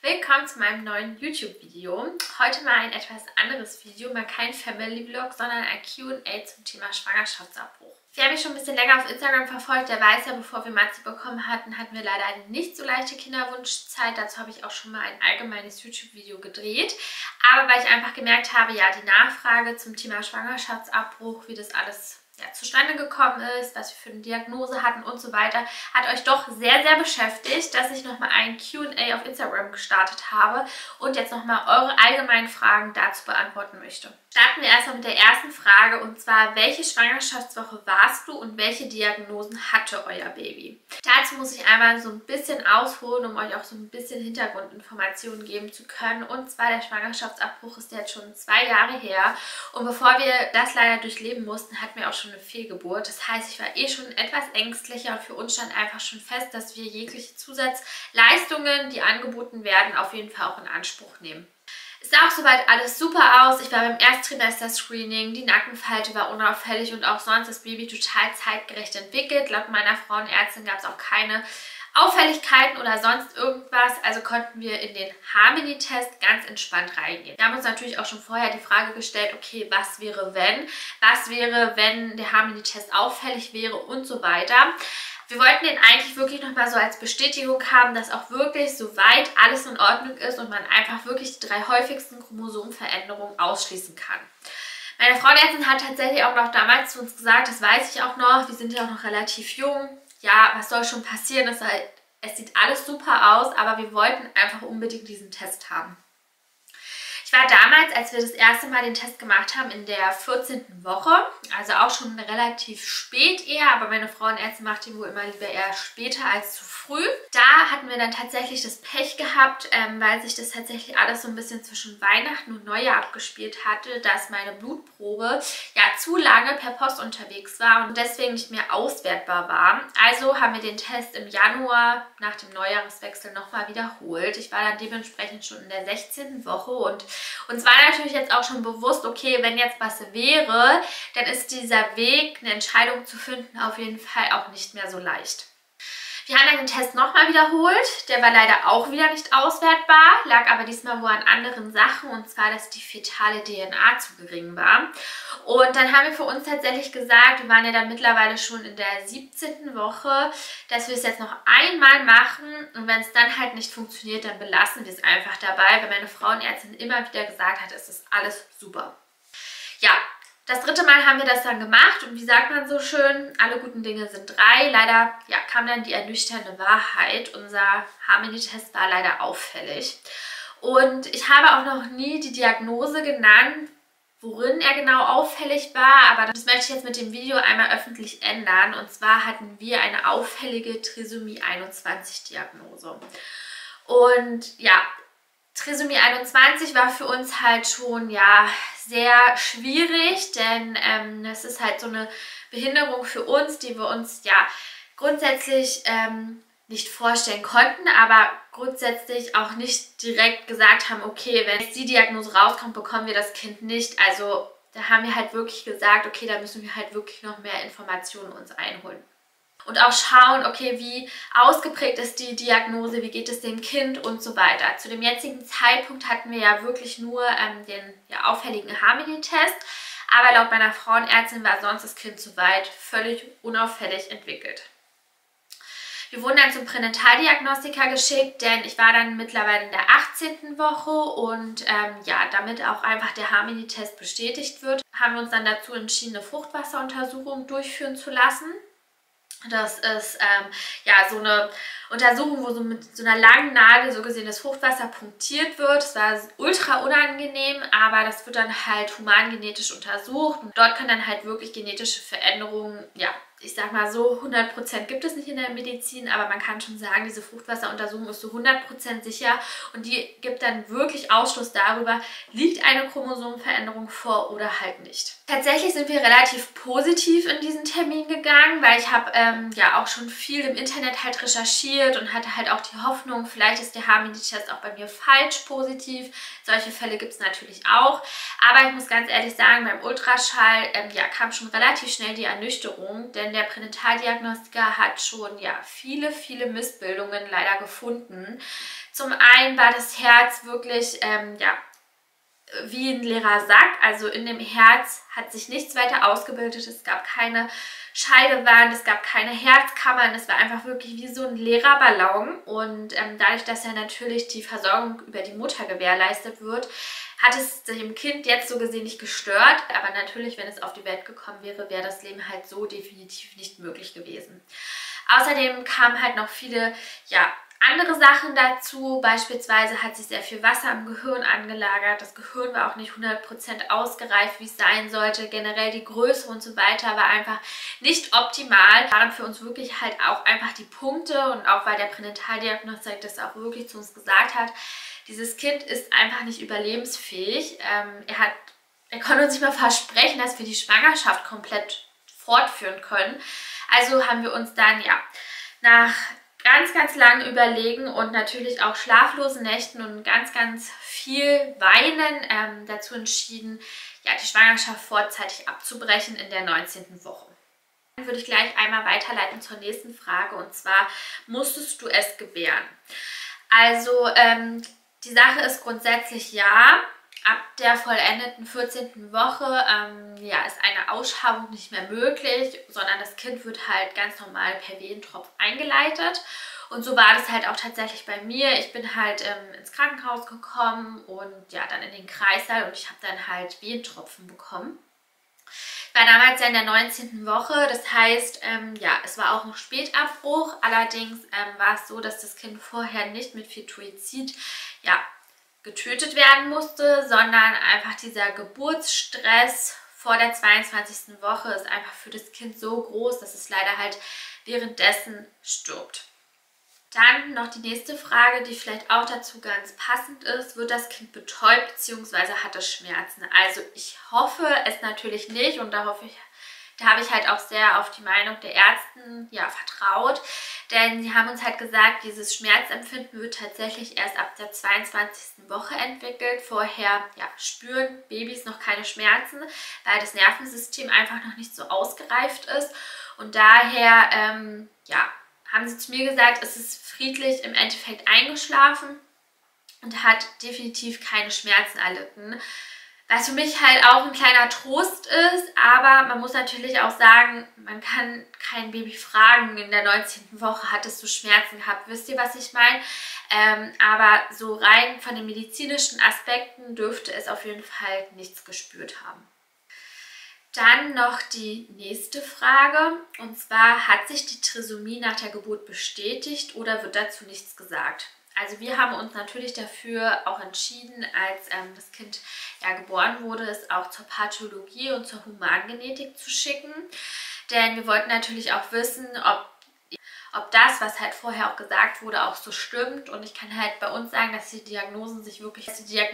Willkommen zu meinem neuen YouTube-Video. Heute mal ein etwas anderes Video, mal kein Family-Vlog, sondern ein Q&A zum Thema Schwangerschaftsabbruch. Wer mich schon ein bisschen länger auf Instagram verfolgt, der weiß ja, bevor wir Matzi bekommen hatten, hatten wir leider eine nicht so leichte Kinderwunschzeit. Dazu habe ich auch schon mal ein allgemeines YouTube-Video gedreht. Aber weil ich einfach gemerkt habe, ja, die Nachfrage zum Thema Schwangerschaftsabbruch, wie das alles zustande gekommen ist, was wir für eine Diagnose hatten und so weiter, hat euch doch sehr, sehr beschäftigt, dass ich nochmal ein Q&A auf Instagram gestartet habe und jetzt nochmal eure allgemeinen Fragen dazu beantworten möchte. Starten wir erstmal mit der ersten Frage, und zwar: Welche Schwangerschaftswoche warst du und welche Diagnosen hatte euer Baby? Dazu muss ich einmal so ein bisschen ausholen, um euch auch so ein bisschen Hintergrundinformationen geben zu können. Und zwar, der Schwangerschaftsabbruch ist jetzt schon 2 Jahre her, und bevor wir das leider durchleben mussten, hatten wir auch schon eine Fehlgeburt. Das heißt, ich war schon etwas ängstlicher, und für uns stand einfach schon fest, dass wir jegliche Zusatzleistungen, die angeboten werden, auf jeden Fall auch in Anspruch nehmen. Es sah auch soweit alles super aus. Ich war beim Ersttrimester-Screening, die Nackenfalte war unauffällig und auch sonst das Baby total zeitgerecht entwickelt. Laut meiner Frauenärztin gab es auch keine Auffälligkeiten oder sonst irgendwas, also konnten wir in den Harmony-Test ganz entspannt reingehen. Wir haben uns natürlich auch schon vorher die Frage gestellt, okay, was wäre, wenn? Was wäre, wenn der Harmony-Test auffällig wäre und so weiter. Wir wollten den eigentlich wirklich nochmal so als Bestätigung haben, dass auch wirklich soweit alles in Ordnung ist und man einfach wirklich die 3 häufigsten Chromosomenveränderungen ausschließen kann. Meine Frauenärztin hat tatsächlich auch noch damals zu uns gesagt, das weiß ich auch noch, wir sind ja auch noch relativ jung, ja, was soll schon passieren, es sieht alles super aus, aber wir wollten einfach unbedingt diesen Test haben. Ich war damals, als wir das erste Mal den Test gemacht haben, in der 14. Woche, also auch schon relativ spät eher, aber meine Frauenärztin macht ihn wohl immer lieber eher später als zu früh. Da hatten wir dann tatsächlich das Pech gehabt, weil sich das tatsächlich alles so ein bisschen zwischen Weihnachten und Neujahr abgespielt hatte, dass meine Blutprobe ja zu lange per Post unterwegs war und deswegen nicht mehr auswertbar war. Also haben wir den Test im Januar nach dem Neujahreswechsel nochmal wiederholt. Ich war dann dementsprechend schon in der 16. Woche und uns war natürlich jetzt auch schon bewusst, okay, wenn jetzt was wäre, dann ist dieser Weg, eine Entscheidung zu finden, auf jeden Fall auch nicht mehr so leicht. Wir haben dann den Test nochmal wiederholt. Der war leider auch wieder nicht auswertbar, lag aber diesmal wohl an anderen Sachen, und zwar, dass die fetale DNA zu gering war. Und dann haben wir für uns tatsächlich gesagt, wir waren ja dann mittlerweile schon in der 17. Woche, dass wir es jetzt noch einmal machen, und wenn es dann halt nicht funktioniert, dann belassen wir es einfach dabei, weil meine Frauenärztin immer wieder gesagt hat, es ist alles super. Ja. Das 3. Mal haben wir das dann gemacht, und wie sagt man so schön, alle guten Dinge sind 3. Leider kam dann die ernüchternde Wahrheit. Unser Harmony-Test war leider auffällig. Und ich habe auch noch nie die Diagnose genannt, worin er genau auffällig war, aber das möchte ich jetzt mit dem Video einmal öffentlich ändern. Und zwar hatten wir eine auffällige Trisomie 21 Diagnose. Und ja, Trisomie 21 war für uns halt schon sehr schwierig, denn das ist halt so eine Behinderung für uns, die wir uns grundsätzlich nicht vorstellen konnten, aber grundsätzlich auch nicht direkt gesagt haben, okay, wenn jetzt die Diagnose rauskommt, bekommen wir das Kind nicht. Also da haben wir halt wirklich gesagt, okay, da müssen wir halt wirklich noch mehr Informationen uns einholen. Und auch schauen, okay, wie ausgeprägt ist die Diagnose, wie geht es dem Kind und so weiter. Zu dem jetzigen Zeitpunkt hatten wir ja wirklich nur den auffälligen Harmony-Test, aber laut meiner Frauenärztin war sonst das Kind soweit völlig unauffällig entwickelt. Wir wurden dann zum Pränataldiagnostiker geschickt, denn ich war dann mittlerweile in der 18. Woche und damit auch einfach der Harmony-Test bestätigt wird, haben wir uns dann dazu entschieden, eine Fruchtwasseruntersuchung durchführen zu lassen. Das ist so eine Untersuchung, wo so mit so einer langen Nadel so gesehen das Fruchtwasser punktiert wird. Es war ultra unangenehm, aber das wird dann halt humangenetisch untersucht. Und dort können dann halt wirklich genetische Veränderungen, ich sag mal so, 100% gibt es nicht in der Medizin, aber man kann schon sagen, diese Fruchtwasseruntersuchung ist so 100% sicher, und die gibt dann wirklich Ausschluss darüber, liegt eine Chromosomenveränderung vor oder halt nicht. Tatsächlich sind wir relativ positiv in diesen Termin gegangen, weil ich habe auch schon viel im Internet halt recherchiert, irritiert und hatte halt auch die Hoffnung, vielleicht ist der Harmony-Test auch bei mir falsch positiv. Solche Fälle gibt es natürlich auch. Aber ich muss ganz ehrlich sagen, beim Ultraschall kam schon relativ schnell die Ernüchterung, denn der Pränataldiagnostiker hat schon viele, viele Missbildungen leider gefunden. Zum einen war das Herz wirklich wie ein leerer Sack, also in dem Herz hat sich nichts weiter ausgebildet, es gab keine Scheidewand, es gab keine Herzkammern, es war einfach wirklich wie so ein leerer Ballon und dadurch, dass ja natürlich die Versorgung über die Mutter gewährleistet wird, hat es dem Kind jetzt so gesehen nicht gestört, aber natürlich, wenn es auf die Welt gekommen wäre, wäre das Leben halt so definitiv nicht möglich gewesen. Außerdem kamen halt noch viele, andere Sachen dazu, beispielsweise hat sich sehr viel Wasser im Gehirn angelagert, das Gehirn war auch nicht 100% ausgereift, wie es sein sollte, generell die Größe und so weiter war einfach nicht optimal. Waren für uns wirklich halt auch einfach die Punkte und auch weil der Pränataldiagnostiker das auch wirklich zu uns gesagt hat, dieses Kind ist einfach nicht überlebensfähig. Er konnte uns nicht mal versprechen, dass wir die Schwangerschaft komplett fortführen können. Also haben wir uns dann nach ganz, ganz lange Überlegen und natürlich auch schlaflosen Nächten und ganz, ganz viel Weinen dazu entschieden, die Schwangerschaft vorzeitig abzubrechen in der 19. Woche. Dann würde ich gleich einmal weiterleiten zur nächsten Frage und zwar, musstest du es gebären? Also die Sache ist grundsätzlich ja. Ab der vollendeten 14. Woche ist eine Ausschabung nicht mehr möglich, sondern das Kind wird halt ganz normal per Wehentropf eingeleitet. Und so war das halt auch tatsächlich bei mir. Ich bin halt ins Krankenhaus gekommen und dann in den Kreißsaal und ich habe dann halt Wehentropfen bekommen. Ich war damals in der 19. Woche, das heißt, es war auch ein Spätabbruch. Allerdings war es so, dass das Kind vorher nicht mit Fetoizid getötet werden musste, sondern einfach dieser Geburtsstress vor der 22. Woche ist einfach für das Kind so groß, dass es leider halt währenddessen stirbt. Dann noch die nächste Frage, die vielleicht auch dazu ganz passend ist. Wird das Kind betäubt bzw. hat es Schmerzen? Also ich hoffe es natürlich nicht und da habe ich halt auch sehr auf die Meinung der Ärzte vertraut, denn sie haben uns halt gesagt, dieses Schmerzempfinden wird tatsächlich erst ab der 22. Woche entwickelt. Vorher spüren Babys noch keine Schmerzen, weil das Nervensystem einfach noch nicht so ausgereift ist und daher haben sie zu mir gesagt, es ist friedlich im Endeffekt eingeschlafen und hat definitiv keine Schmerzen erlitten. Was für mich halt auch ein kleiner Trost ist, aber man muss natürlich auch sagen, man kann kein Baby fragen, in der 19. Woche hattest du Schmerzen gehabt, wisst ihr, was ich meine? Aber so rein von den medizinischen Aspekten dürfte es auf jeden Fall nichts gespürt haben. Dann noch die nächste Frage und zwar, hat sich die Trisomie nach der Geburt bestätigt oder wird dazu nichts gesagt? Also wir haben uns natürlich dafür auch entschieden, als das Kind geboren wurde, es auch zur Pathologie und zur Humangenetik zu schicken. Denn wir wollten natürlich auch wissen, ob das, was halt vorher auch gesagt wurde, auch so stimmt. Und ich kann halt bei uns sagen, dass die Diagnosen sich wirklich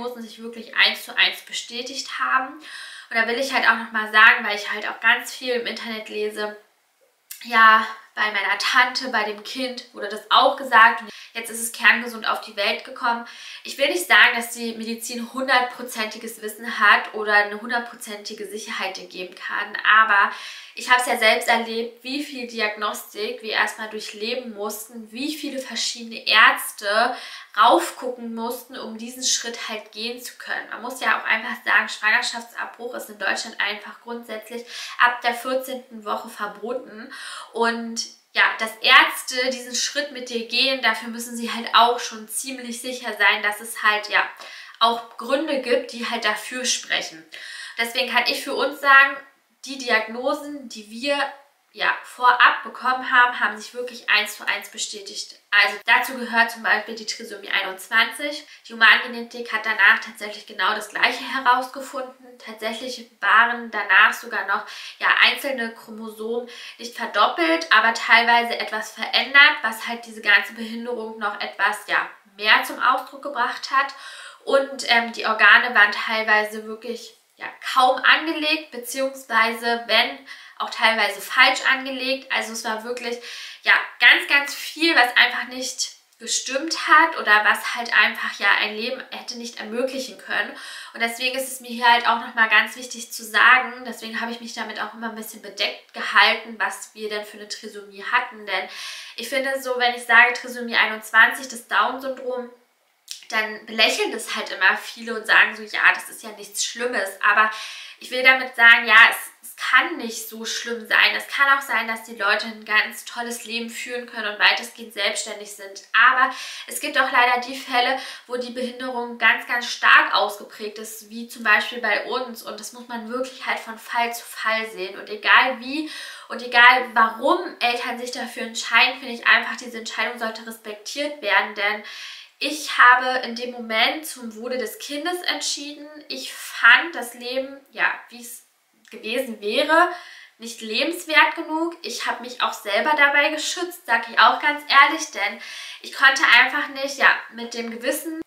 1:1 bestätigt haben. Und da will ich halt auch nochmal sagen, weil ich halt auch ganz viel im Internet lese, bei meiner Tante, bei dem Kind wurde das auch gesagt und jetzt ist es kerngesund auf die Welt gekommen. Ich will nicht sagen, dass die Medizin 100%iges Wissen hat oder eine 100%ige Sicherheit geben kann, aber ich habe es ja selbst erlebt, wie viel Diagnostik wir erstmal durchleben mussten, wie viele verschiedene Ärzte raufgucken mussten, um diesen Schritt halt gehen zu können. Man muss ja auch einfach sagen, Schwangerschaftsabbruch ist in Deutschland einfach grundsätzlich ab der 14. Woche verboten und dass Ärzte diesen Schritt mit dir gehen, dafür müssen sie halt auch schon ziemlich sicher sein, dass es halt auch Gründe gibt, die halt dafür sprechen. Deswegen kann ich für uns sagen, die Diagnosen, die wir vorab bekommen haben, haben sich wirklich 1:1 bestätigt. Also dazu gehört zum Beispiel die Trisomie 21. Die Humangenetik hat danach tatsächlich genau das Gleiche herausgefunden. Tatsächlich waren danach sogar noch einzelne Chromosomen nicht verdoppelt, aber teilweise etwas verändert, was halt diese ganze Behinderung noch etwas mehr zum Ausdruck gebracht hat. Und die Organe waren teilweise wirklich kaum angelegt, beziehungsweise wenn auch teilweise falsch angelegt. Also es war wirklich, ja, ganz, ganz viel, was einfach nicht gestimmt hat oder was halt einfach ja ein Leben hätte nicht ermöglichen können. Und deswegen ist es mir hier halt auch nochmal ganz wichtig zu sagen, deswegen habe ich mich damit auch immer ein bisschen bedeckt gehalten, was wir denn für eine Trisomie hatten. Denn ich finde so, wenn ich sage Trisomie 21, das Down-Syndrom, dann belächeln das halt immer viele und sagen so, ja, das ist ja nichts Schlimmes. Aber ich will damit sagen, ja, es kann nicht so schlimm sein. Es kann auch sein, dass die Leute ein ganz tolles Leben führen können und weitestgehend selbstständig sind. Aber es gibt auch leider die Fälle, wo die Behinderung ganz, ganz stark ausgeprägt ist, wie zum Beispiel bei uns. Und das muss man wirklich halt von Fall zu Fall sehen. Und egal wie und egal warum Eltern sich dafür entscheiden, finde ich einfach, diese Entscheidung sollte respektiert werden. Denn ich habe in dem Moment zum Wohle des Kindes entschieden. Ich fand das Leben, ja, wie es gewesen wäre, nicht lebenswert genug. Ich habe mich auch selber dabei geschützt, sage ich auch ganz ehrlich, denn ich konnte einfach nicht, ja, mit dem Wissen,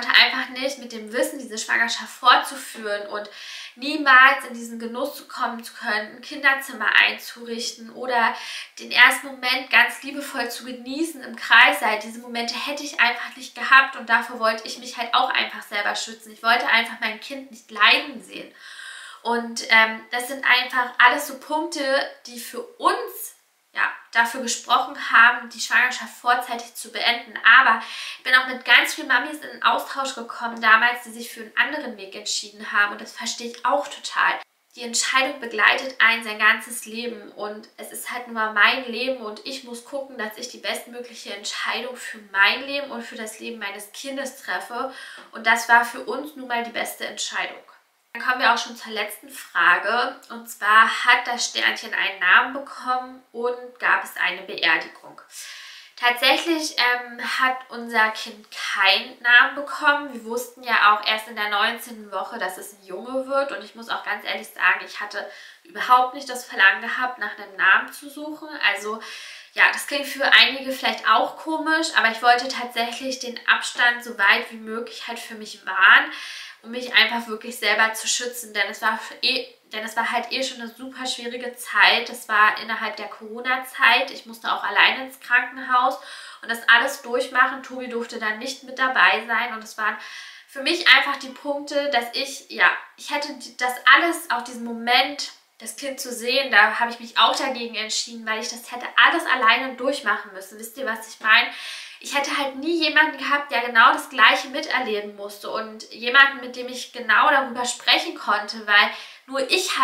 diese Schwangerschaft fortzuführen und niemals in diesen Genuss zu kommen zu können, ein Kinderzimmer einzurichten oder den ersten Moment ganz liebevoll zu genießen im Kreissaal. Diese Momente hätte ich einfach nicht gehabt und dafür wollte ich mich halt auch einfach selber schützen. Ich wollte einfach mein Kind nicht leiden sehen. Und das sind einfach alles so Punkte, die für uns ja, dafür gesprochen haben, die Schwangerschaft vorzeitig zu beenden. Aber ich bin auch mit ganz vielen Mamis in den Austausch gekommen damals, die sich für einen anderen Weg entschieden haben. Und das verstehe ich auch total. Die Entscheidung begleitet einen sein ganzes Leben. Und es ist halt nur mein Leben und ich muss gucken, dass ich die bestmögliche Entscheidung für mein Leben und für das Leben meines Kindes treffe. Und das war für uns nun mal die beste Entscheidung. Dann kommen wir auch schon zur letzten Frage. Und zwar, hat das Sternchen einen Namen bekommen und gab es eine Beerdigung? Tatsächlich hat unser Kind keinen Namen bekommen. Wir wussten ja auch erst in der 19. Woche, dass es ein Junge wird. Und ich muss auch ganz ehrlich sagen, ich hatte überhaupt nicht das Verlangen gehabt, nach einem Namen zu suchen. Also ja, das klingt für einige vielleicht auch komisch, aber ich wollte tatsächlich den Abstand so weit wie möglich halt für mich wahren, um mich einfach wirklich selber zu schützen, denn es war halt schon eine super schwierige Zeit. Das war innerhalb der Corona-Zeit. Ich musste auch alleine ins Krankenhaus und das alles durchmachen. Tobi durfte dann nicht mit dabei sein und es waren für mich einfach die Punkte, dass ich hätte das alles, auch diesen Moment, das Kind zu sehen, da habe ich mich auch dagegen entschieden, weil ich das hätte alles alleine durchmachen müssen. Wisst ihr, was ich meine? Ich hätte halt nie jemanden gehabt, der genau das Gleiche miterleben musste und jemanden, mit dem ich genau darüber sprechen konnte, weil nur ich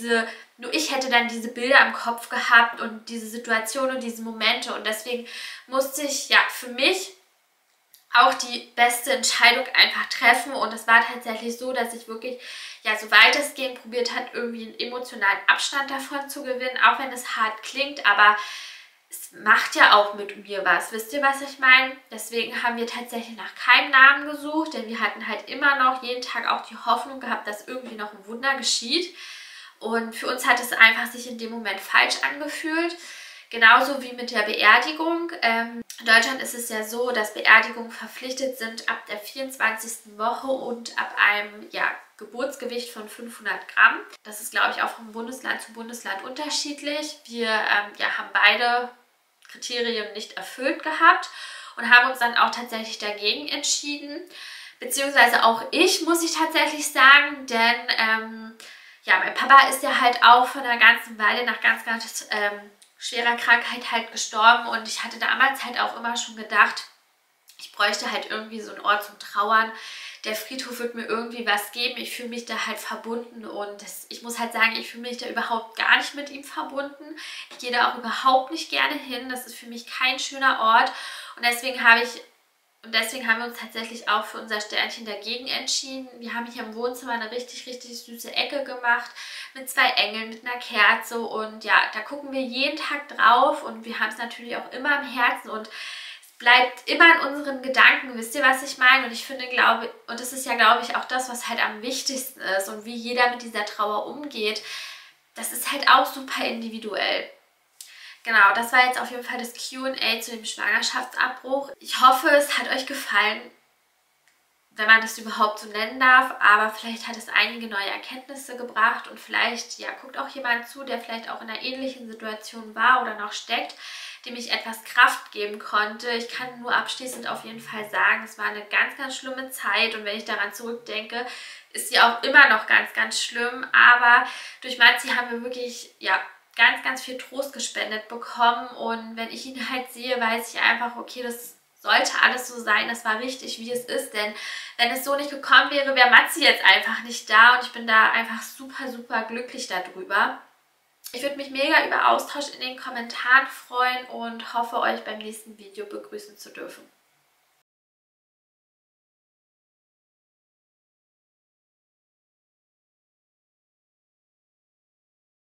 hätte dann diese Bilder im Kopf gehabt und diese Situation und diese Momente und deswegen musste ich ja für mich auch die beste Entscheidung einfach treffen und es war tatsächlich so, dass ich wirklich, ja, so weitestgehend probiert habe, irgendwie einen emotionalen Abstand davon zu gewinnen, auch wenn es hart klingt, aber es macht ja auch mit mir was. Wisst ihr, was ich meine? Deswegen haben wir tatsächlich nach keinem Namen gesucht, denn wir hatten halt immer noch jeden Tag auch die Hoffnung gehabt, dass irgendwie noch ein Wunder geschieht. Und für uns hat es einfach sich in dem Moment falsch angefühlt. Genauso wie mit der Beerdigung. In Deutschland ist es ja so, dass Beerdigungen verpflichtet sind ab der 24. Woche und ab einem Geburtsgewicht von 500 Gramm. Das ist, glaube ich, auch von Bundesland zu Bundesland unterschiedlich. Wir haben beide Kriterien nicht erfüllt gehabt und haben uns dann auch tatsächlich dagegen entschieden. Beziehungsweise auch ich, muss ich tatsächlich sagen, denn mein Papa ist ja halt auch von einer ganzen Weile nach ganz, ganz schwerer Krankheit halt gestorben und ich hatte damals halt auch immer schon gedacht, ich bräuchte halt irgendwie so einen Ort zum Trauern. Der Friedhof wird mir irgendwie was geben. Ich fühle mich da halt verbunden und ich muss halt sagen, ich fühle mich da überhaupt gar nicht mit ihm verbunden. Ich gehe da auch überhaupt nicht gerne hin. Das ist für mich kein schöner Ort und deswegen haben wir uns tatsächlich auch für unser Sternchen dagegen entschieden. Wir haben hier im Wohnzimmer eine richtig, richtig süße Ecke gemacht mit 2 Engeln, mit einer Kerze und ja, da gucken wir jeden Tag drauf und wir haben es natürlich auch immer im Herzen und es bleibt immer in unseren Gedanken. Wisst ihr, was ich meine? Und ich finde, und das ist ja, glaube ich, auch das, was halt am wichtigsten ist und wie jeder mit dieser Trauer umgeht, das ist halt auch super individuell. Genau, das war jetzt auf jeden Fall das Q&A zu dem Schwangerschaftsabbruch. Ich hoffe, es hat euch gefallen. wenn man das überhaupt so nennen darf, aber vielleicht hat es einige neue Erkenntnisse gebracht und vielleicht ja, guckt auch jemand zu, der vielleicht auch in einer ähnlichen Situation war oder noch steckt, dem ich etwas Kraft geben konnte. Ich kann nur abschließend auf jeden Fall sagen, es war eine ganz, ganz schlimme Zeit und wenn ich daran zurückdenke, ist sie auch immer noch ganz, ganz schlimm, aber durch Matzi haben wir wirklich, ja, ganz, ganz viel Trost gespendet bekommen und wenn ich ihn halt sehe, weiß ich einfach, okay, das sollte alles so sein, das war richtig, wie es ist, denn wenn es so nicht gekommen wäre, wäre Matzi jetzt einfach nicht da und ich bin da einfach super, super glücklich darüber. Ich würde mich mega über Austausch in den Kommentaren freuen und hoffe, euch beim nächsten Video begrüßen zu dürfen.